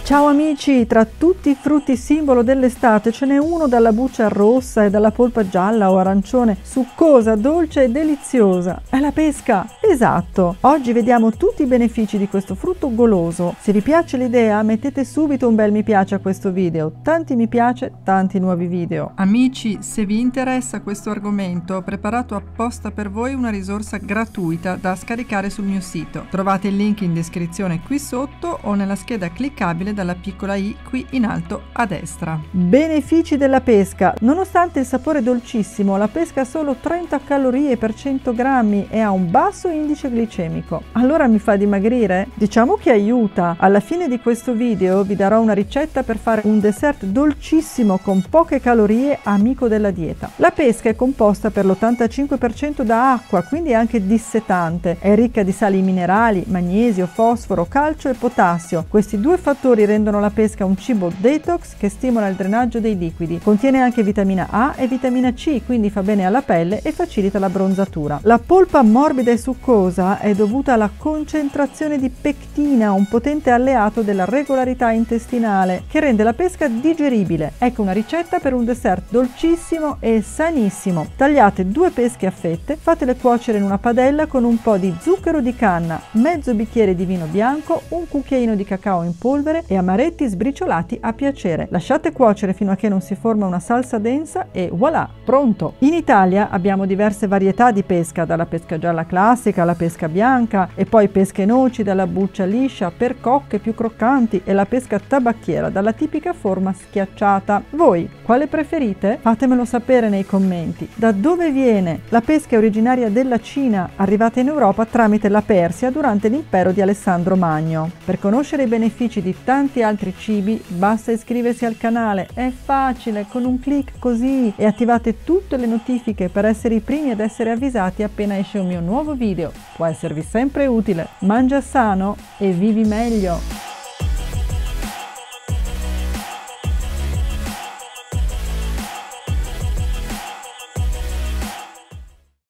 Ciao amici, tra tutti i frutti simbolo dell'estate ce n'è uno dalla buccia rossa e dalla polpa gialla o arancione, succosa, dolce e deliziosa. È la pesca! Esatto! Oggi vediamo tutti i benefici di questo frutto goloso. Se vi piace l'idea, mettete subito un bel mi piace a questo video. Tanti mi piace, tanti nuovi video. Amici, se vi interessa questo argomento, ho preparato apposta per voi una risorsa gratuita da scaricare sul mio sito. Trovate il link in descrizione qui sotto o nella scheda cliccabile dalla piccola i qui in alto a destra. Benefici della pesca. Nonostante il sapore dolcissimo, la pesca ha solo 30 calorie per 100 grammi e ha un basso indice glicemico. Allora mi fa dimagrire? Diciamo che aiuta. Alla fine di questo video vi darò una ricetta per fare un dessert dolcissimo con poche calorie, amico della dieta. La pesca è composta per l'85% da acqua, quindi è anche dissetante. È ricca di sali minerali, magnesio, fosforo, calcio e potassio. Questi due fattori rendono la pesca un cibo detox che stimola il drenaggio dei liquidi. Contiene anche vitamina A e vitamina C, quindi fa bene alla pelle e facilita la bronzatura. La polpa morbida e succosa è dovuta alla concentrazione di pectina, un potente alleato della regolarità intestinale, che rende la pesca digeribile. Ecco una ricetta per un dessert dolcissimo e sanissimo. Tagliate 2 pesche a fette, fatele cuocere in una padella con un po' di zucchero di canna, mezzo bicchiere di vino bianco, un cucchiaino di cacao in polvere e amaretti sbriciolati a piacere. Lasciate cuocere fino a che non si forma una salsa densa e voilà, pronto! In Italia abbiamo diverse varietà di pesca, dalla pesca gialla classica alla pesca bianca e poi pesche noci, dalla buccia liscia, percocche più croccanti e la pesca tabacchiera, dalla tipica forma schiacciata. Voi quale preferite? Fatemelo sapere nei commenti. Da dove viene? La pesca è originaria della Cina, arrivata in Europa tramite la Persia durante l'impero di Alessandro Magno. Per conoscere i benefici di tanti altri cibi basta iscriversi al canale, è facile, con un clic così, e attivate tutte le notifiche per essere i primi ad essere avvisati appena esce un mio nuovo video. Può esservi sempre utile. Mangia sano e vivi meglio!